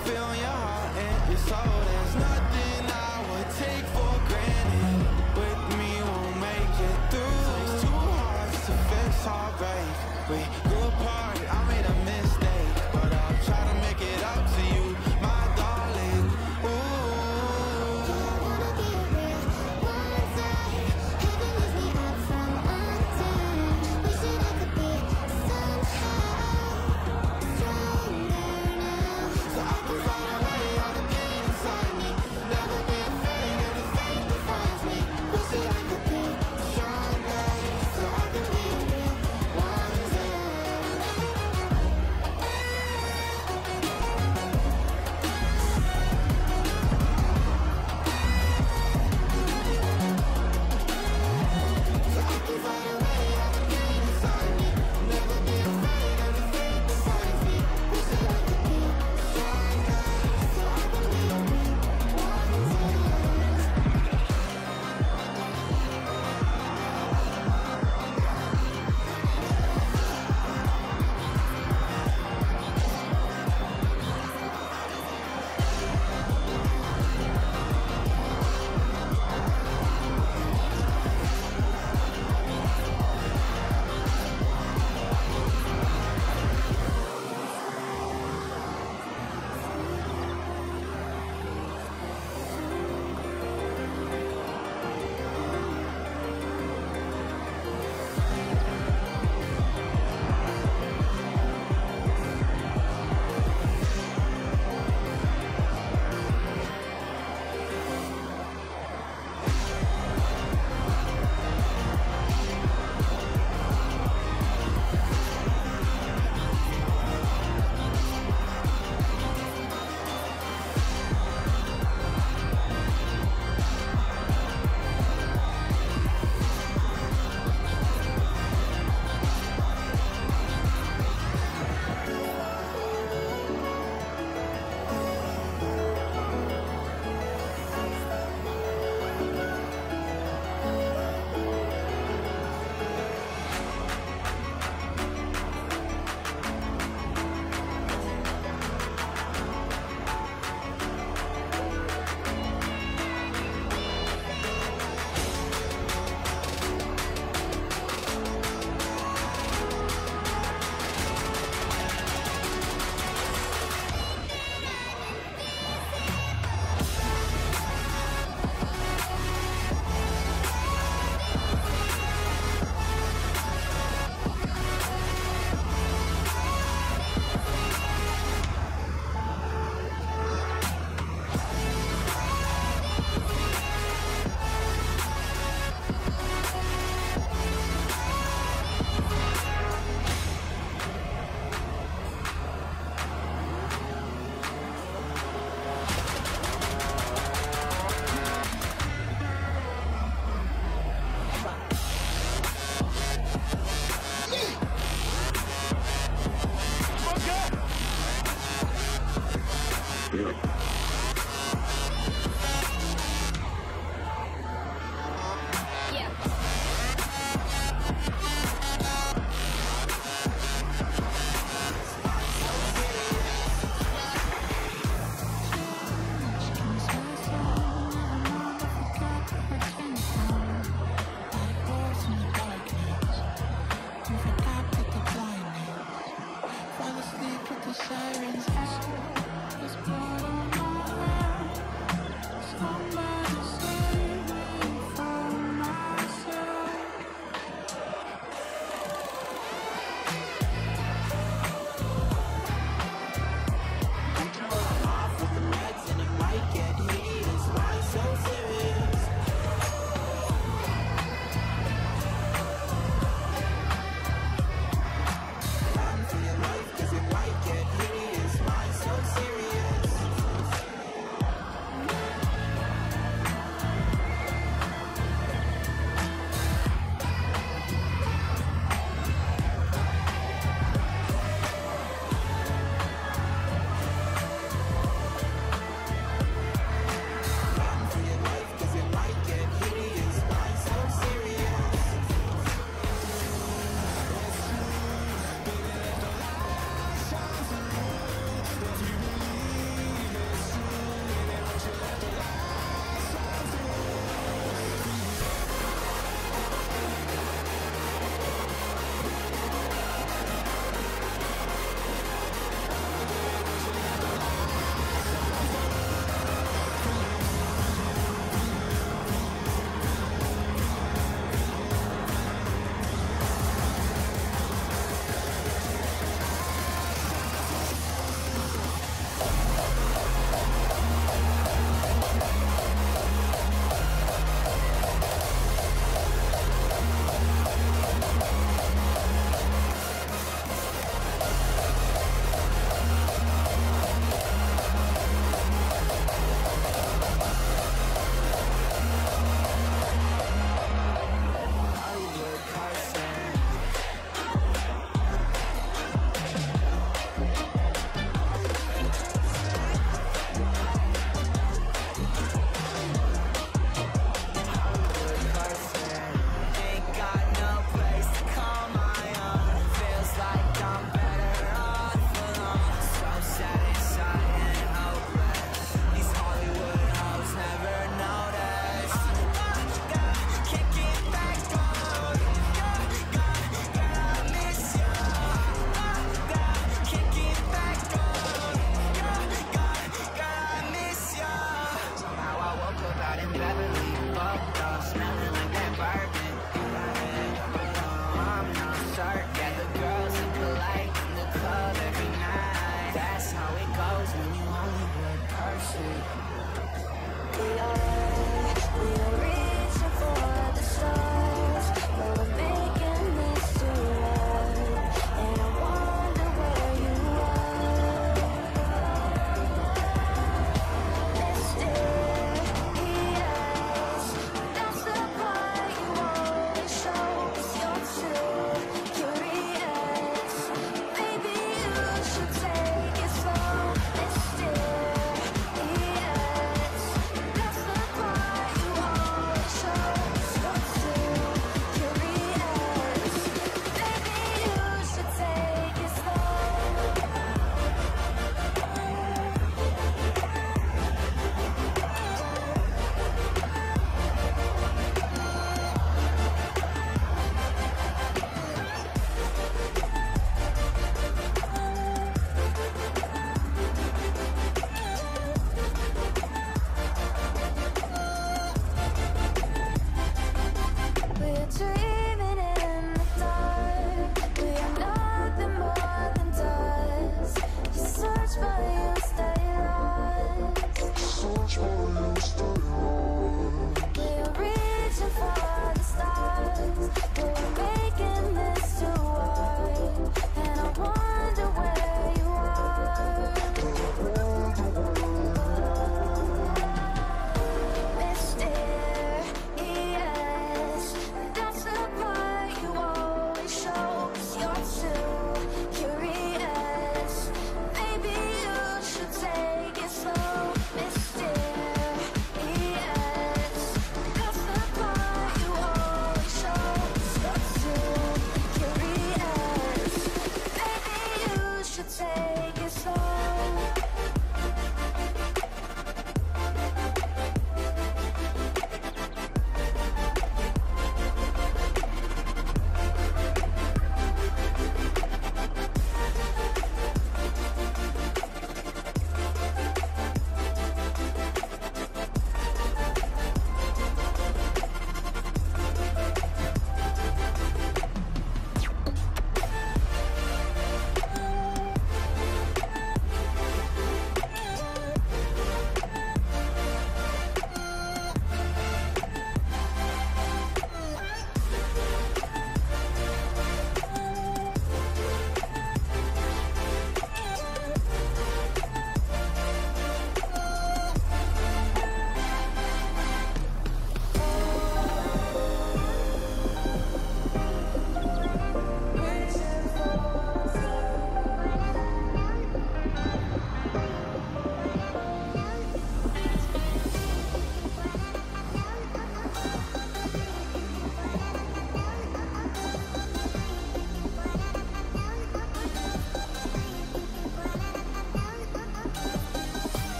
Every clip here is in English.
feel your heart and your soul. There's nothing I would take for granted. With me, we'll make it through. Takes two hearts to fix heartbreak. We grew apart, I made a mistake, but I'll try to make it up to you, my darling. Ooh. Don't wanna be real one time. Heaven leaves me up from undone. Wishing I could be somehow stronger now, so I can fight away all the pain inside me. Never be afraid of the fate that finds me. Wishing I could be stronger, so I can be real one time. So I can fight away all the pain inside me. Never be afraid of the fate that finds me. Wishing I could be stronger, so I can be real one time. Run for your life, 'cause it might get hideous.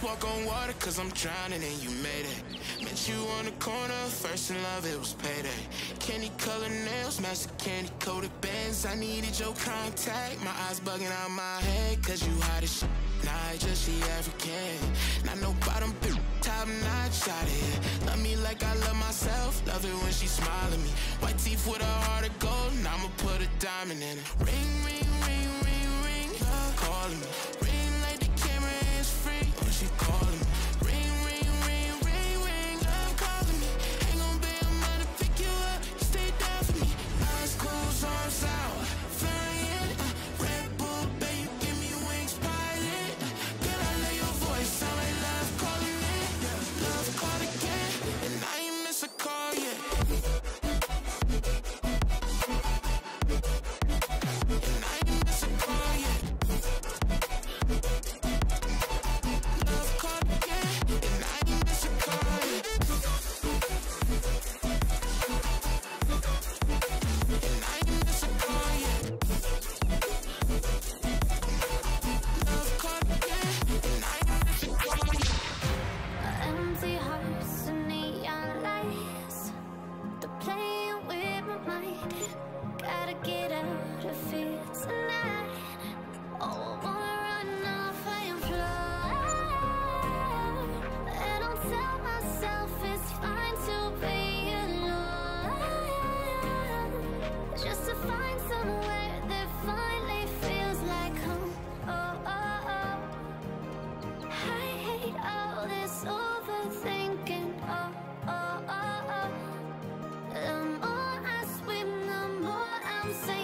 walk on water cause I'm drowning and you made it. Met you on the corner, first in love, it was payday. Candy colored nails, match the candy coated bands. I needed your contact, my eyes bugging out my head. Cause you hot as shit, nah, just she African. Not no bottom bitch, top notch out here. Love me like I love myself, love it when she smile at me. White teeth with a heart of gold, and I'ma put a diamond in it. Ring, ring, ring, ring, ring, love calling me. Ring like the camera is free, when she calling me. Ring, ring, ring, ring, ring, love calling me. Ain't gon' be a man to pick you up, you stay down for me. Eyes closed, arms out, flying. Red Bull, babe, you give me wings, pilot. Girl, I love your voice, sound like love calling it. Love called again, and I ain't miss a call yet. And I ain't miss a call yet. Love called again, and I ain't miss a call yet. And I ain't miss a call yet. Love called again, and I ain't miss a call yet. Empty hearts and neon lights, they're playing with my mind. Gotta get out of here tonight. Oh, I wanna run off and fly. And I'll tell myself it's fine to be alone, just to find somewhere that finally feels like home. Oh, oh, oh. I hate all this overthinking. Oh, oh, oh, oh. The more I swim, the more I'm sinking.